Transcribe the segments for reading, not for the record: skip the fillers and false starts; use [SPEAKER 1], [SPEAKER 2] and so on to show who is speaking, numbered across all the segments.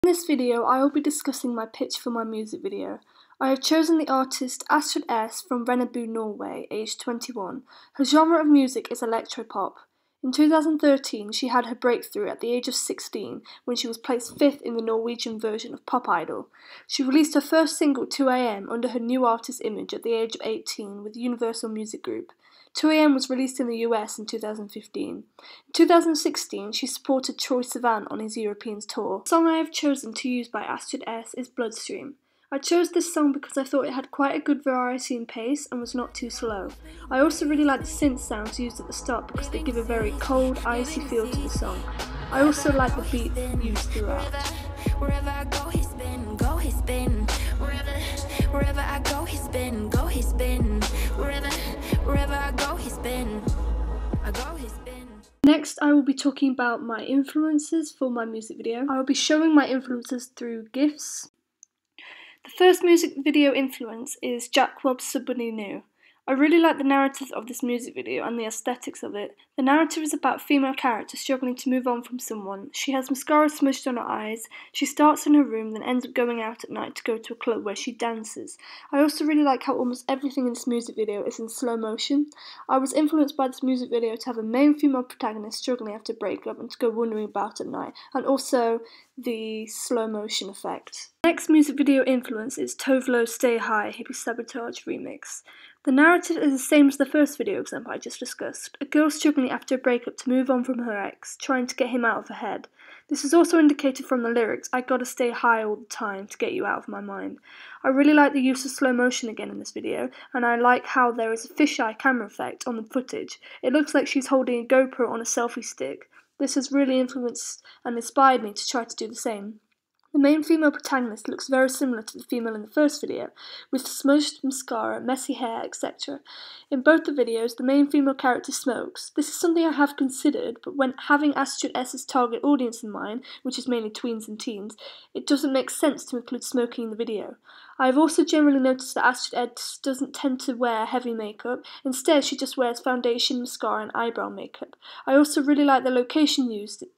[SPEAKER 1] In this video, I will be discussing my pitch for my music video. I have chosen the artist Astrid S from Rennebu, Norway, aged 21. Her genre of music is electropop. In 2013, she had her breakthrough at the age of 16 when she was placed 5th in the Norwegian version of Pop Idol. She released her first single, 2am, under her new artist image at the age of 18 with Universal Music Group. 2am was released in the US in 2015. In 2016, she supported Troye Sivan on his European tour. The song I have chosen to use by Astrid S is Bloodstream. I chose this song because I thought it had quite a good variety and pace and was not too slow. I also really like the synth sounds used at the start because they give a very cold, icy feel to the song. I also like the beat used throughout.
[SPEAKER 2] Wherever I go, he spin, go, he spin. Wherever I go, he spin, go, he spin. Wherever I go, he spin. I go, he spin.
[SPEAKER 1] Next, I will be talking about my influences for my music video. I will be showing my influences through GIFs. The first music video influence is Jack Wobb's Somebody New. I really like the narrative of this music video and the aesthetics of it. The narrative is about a female character struggling to move on from someone. She has mascara smudged on her eyes. She starts in her room, then ends up going out at night to go to a club where she dances. I also really like how almost everything in this music video is in slow motion. I was influenced by this music video to have a main female protagonist struggling after a breakup and to go wandering about at night, and also the slow motion effect. Next music video influence is Tove Lo's Stay High Hippie Sabotage remix. The narrative is the same as the first video example I just discussed. A girl struggling after a breakup to move on from her ex, trying to get him out of her head. This is also indicated from the lyrics, I gotta stay high all the time to get you out of my mind. I really like the use of slow motion again in this video, and I like how there is a fisheye camera effect on the footage. It looks like she's holding a GoPro on a selfie stick. This has really influenced and inspired me to try to do the same. The main female protagonist looks very similar to the female in the first video, with smudged mascara, messy hair, etc. In both the videos, the main female character smokes. This is something I have considered, but when having Astrid S's target audience in mind, which is mainly tweens and teens, it doesn't make sense to include smoking in the video. I have also generally noticed that Astrid S doesn't tend to wear heavy makeup. Instead, she just wears foundation, mascara and eyebrow makeup. I also really like the locations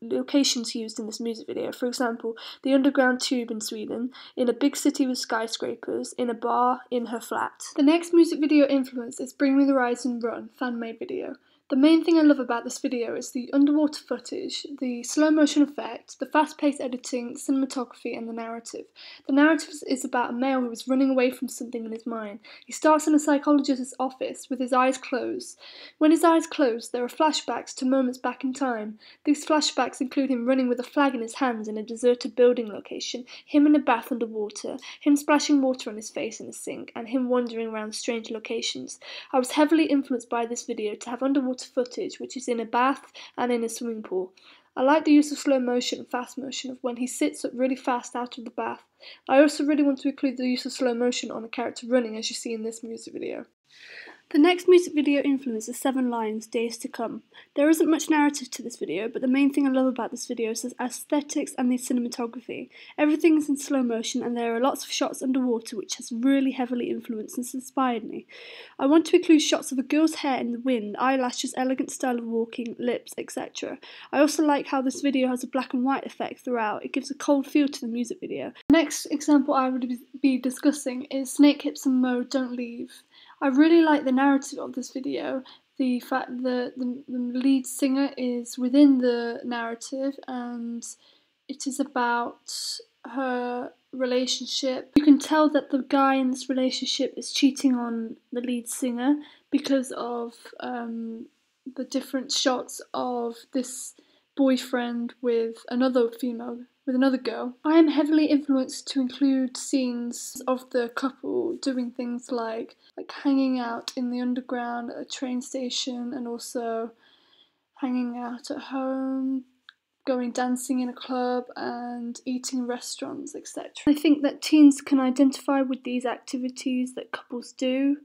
[SPEAKER 1] used in this music video. For example, the underground tube in Sweden, in a big city with skyscrapers, in a bar, in her flat. The next music video influence is Bring Me the Horizon Run fan-made video. The main thing I love about this video is the underwater footage, the slow motion effect, the fast-paced editing, cinematography and the narrative. The narrative is about a male who is running away from something in his mind. He starts in a psychologist's office with his eyes closed. When his eyes close, there are flashbacks to moments back in time. These flashbacks include him running with a flag in his hands in a deserted building location, him in a bath underwater, him splashing water on his face in a sink, and him wandering around strange locations. I was heavily influenced by this video to have underwater footage which is in a bath and in a swimming pool. I like the use of slow motion and fast motion of when he sits up really fast out of the bath. I also really want to include the use of slow motion on a character running as you see in this music video. The next music video influence is Seven Lions, Days to Come. There isn't much narrative to this video, but the main thing I love about this video is the aesthetics and the cinematography. Everything is in slow motion and there are lots of shots underwater which has really heavily influenced and inspired me. I want to include shots of a girl's hair in the wind, eyelashes, elegant style of walking, lips, etc. I also like how this video has a black and white effect throughout. It gives a cold feel to the music video. The next example I would be discussing is Snake Hips and Mo Don't Leave. I really like the narrative of this video. The fact that the lead singer is within the narrative and it is about her relationship. You can tell that the guy in this relationship is cheating on the lead singer because of the different shots of this boyfriend with another girl. I am heavily influenced to include scenes of the couple doing things like hanging out in the underground at a train station and also hanging out at home, going dancing in a club and eating in restaurants, etc. I think that teens can identify with these activities that couples do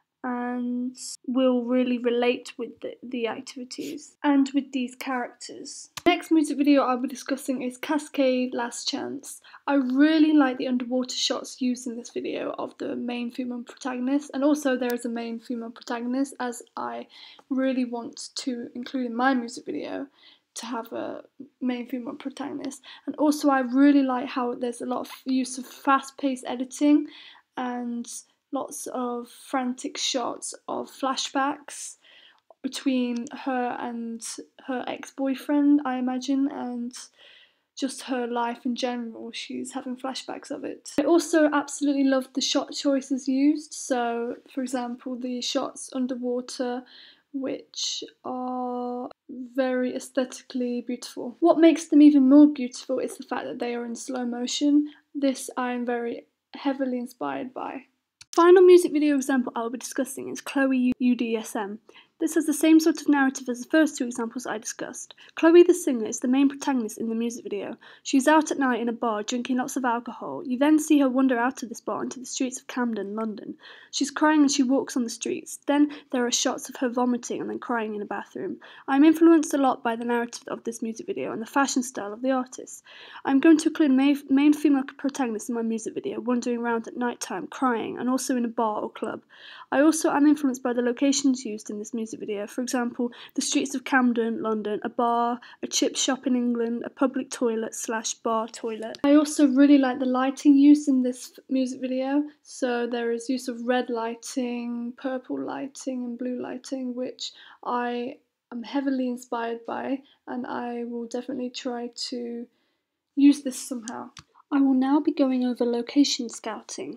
[SPEAKER 1] and will really relate with the activities and with these characters. The next music video I'll be discussing is Cascade Last Chance. I really like the underwater shots used in this video of the main female protagonist, and also there is a main female protagonist as I really want to include in my music video. to have a main female protagonist. And also I really like how there's a lot of use of fast-paced editing and lots of frantic shots of flashbacks between her and her ex-boyfriend, I imagine, and just her life in general. She's having flashbacks of it. I also absolutely love the shot choices used. So, for example, the shots underwater, which are very aesthetically beautiful. What makes them even more beautiful is the fact that they are in slow motion. This I am very heavily inspired by. Final music video example I will be discussing is Chloe UDSM. This has the same sort of narrative as the first two examples I discussed. Chloe the singer is the main protagonist in the music video. She's out at night in a bar drinking lots of alcohol. You then see her wander out of this bar into the streets of Camden, London. She's crying as she walks on the streets. Then there are shots of her vomiting and then crying in a bathroom. I'm influenced a lot by the narrative of this music video and the fashion style of the artist. I'm going to include main female protagonist in my music video, wandering around at night time, crying, and also in a bar or club. I also am influenced by the locations used in this music video. For example, the streets of Camden, London, a bar, a chip shop in England, a public toilet / bar toilet. I also really like the lighting used in this music video. So there is use of red lighting, purple lighting, and blue lighting, which I am heavily inspired by, and I will definitely try to use this somehow. I will now be going over location scouting.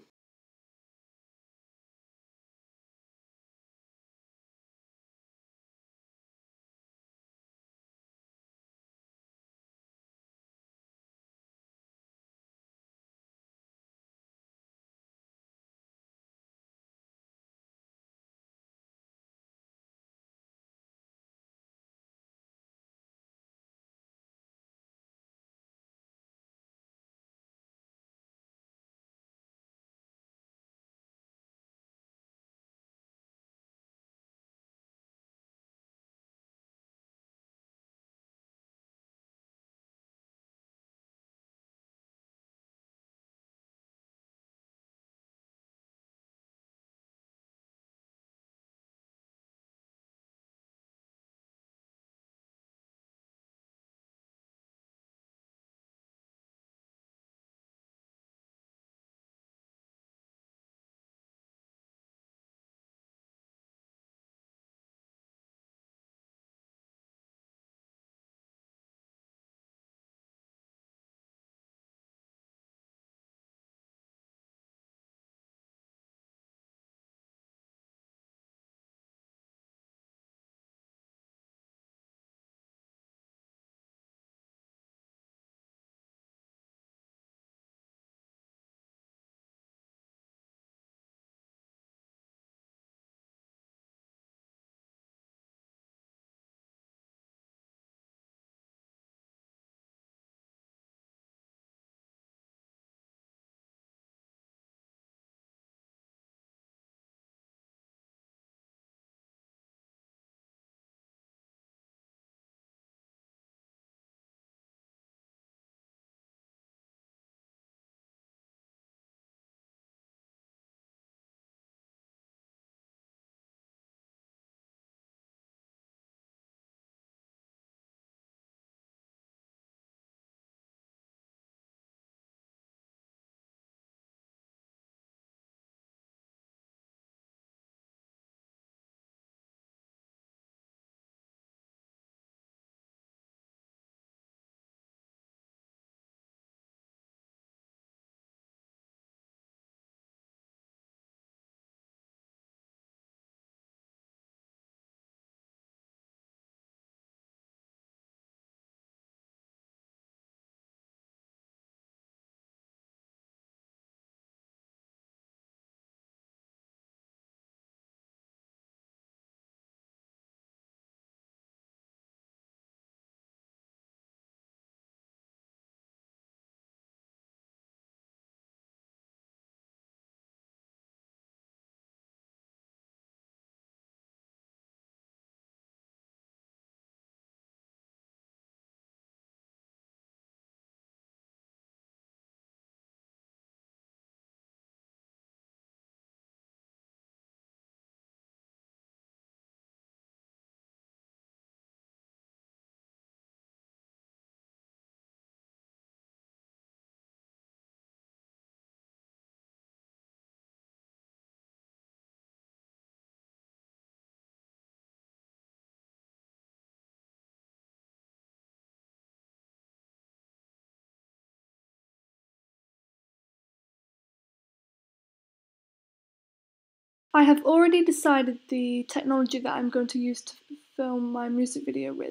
[SPEAKER 1] I have already decided the technology that I'm going to use to film my music video with.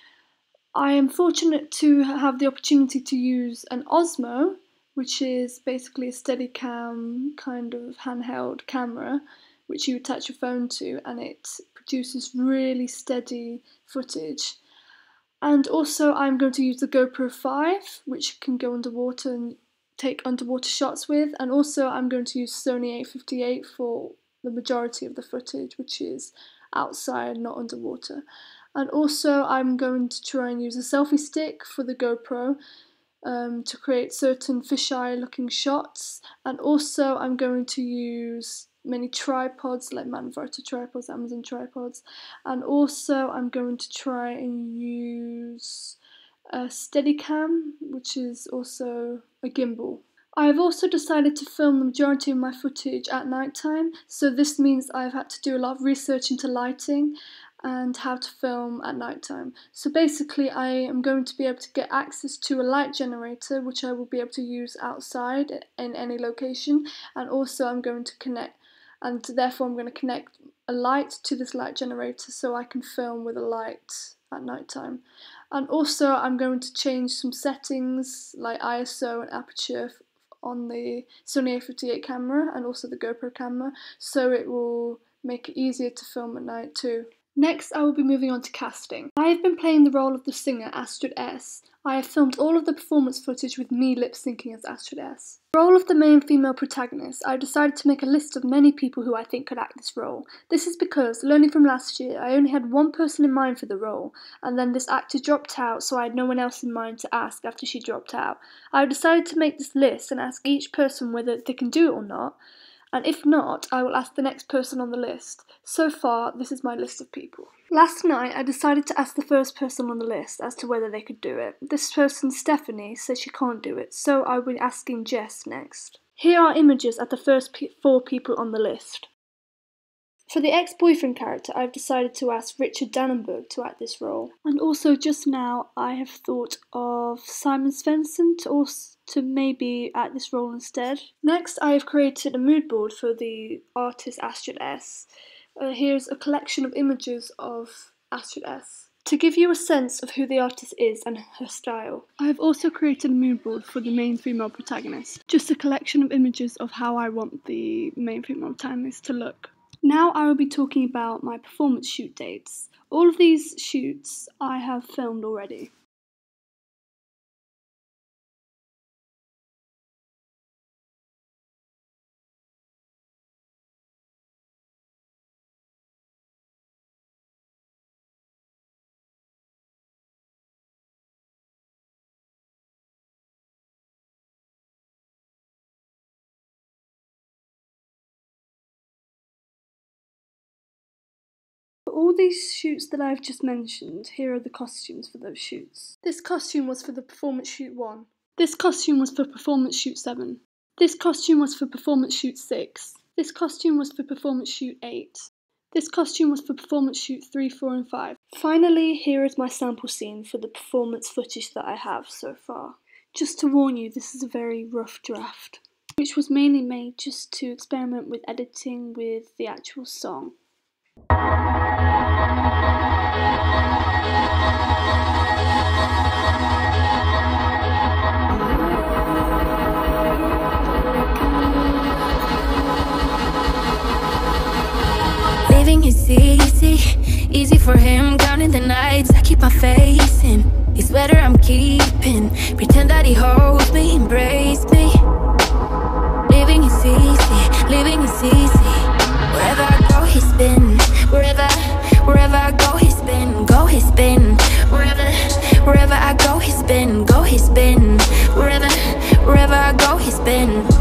[SPEAKER 1] I am fortunate to have the opportunity to use an Osmo, which is basically a Steadicam kind of handheld camera which you attach your phone to, and it produces really steady footage. And also I'm going to use the GoPro 5, which can go underwater and take underwater shots with, and also I'm going to use Sony A58 for the majority of the footage, which is outside, not underwater. And also I'm going to try and use a selfie stick for the GoPro to create certain fisheye looking shots, and also I'm going to use many tripods like Manfrotto tripods, Amazon tripods, and also I'm going to try and use a Steadicam, which is also a gimbal. I have also decided to film the majority of my footage at night time, so this means I've had to do a lot of research into lighting and how to film at night time. So basically I am going to be able to get access to a light generator, which I will be able to use outside in any location, and also I'm going to connect, and therefore I'm going to connect a light to this light generator so I can film with a light at night time. And also I'm going to change some settings like ISO and aperture on the Sony A58 camera and also the GoPro camera, so it will make it easier to film at night too. Next, I will be moving on to casting. I have been playing the role of the singer Astrid S. I have filmed all of the performance footage with me lip-syncing as Astrid S. For the role of the main female protagonist, I decided to make a list of many people who I think could act this role. This is because, learning from last year, I only had one person in mind for the role, and then this actor dropped out, so I had no one else in mind to ask after she dropped out. I have decided to make this list and ask each person whether they can do it or not, and if not, I will ask the next person on the list. So far, this is my list of people. Last night, I decided to ask the first person on the list as to whether they could do it. This person, Stephanie, says she can't do it, so I will be asking Jess next. Here are images of the first 4 people on the list. For the ex-boyfriend character, I've decided to ask Richard Dannenberg to act this role. And also just now, I have thought of Simon Svensson to maybe act this role instead. Next, I have created a mood board for the artist Astrid S. Here's a collection of images of Astrid S. to give you a sense of who the artist is and her style. I have also created a mood board for the main female protagonist, just a collection of images of how I want the main female protagonist to look. Now I will be talking about my performance shoot dates. All of these shoots I have filmed already. For all these shoots that I've just mentioned, here are the costumes for those shoots. This costume was for the performance shoot 1. This costume was for performance shoot 7. This costume was for performance shoot 6. This costume was for performance shoot 8. This costume was for performance shoot 3, 4 and 5. Finally, here is my sample scene for the performance footage that I have so far. Just to warn you, this is a very rough draft, which was mainly made just to experiment with editing with the actual song.
[SPEAKER 2] Living is easy for him. Counting the nights, I keep my face in his sweater I'm keeping. Pretend that he holds me, embrace me. Living is easy. Wherever I go, he's been. Wherever I go, he's been. Wherever I go, he's been. Wherever I go, he's been.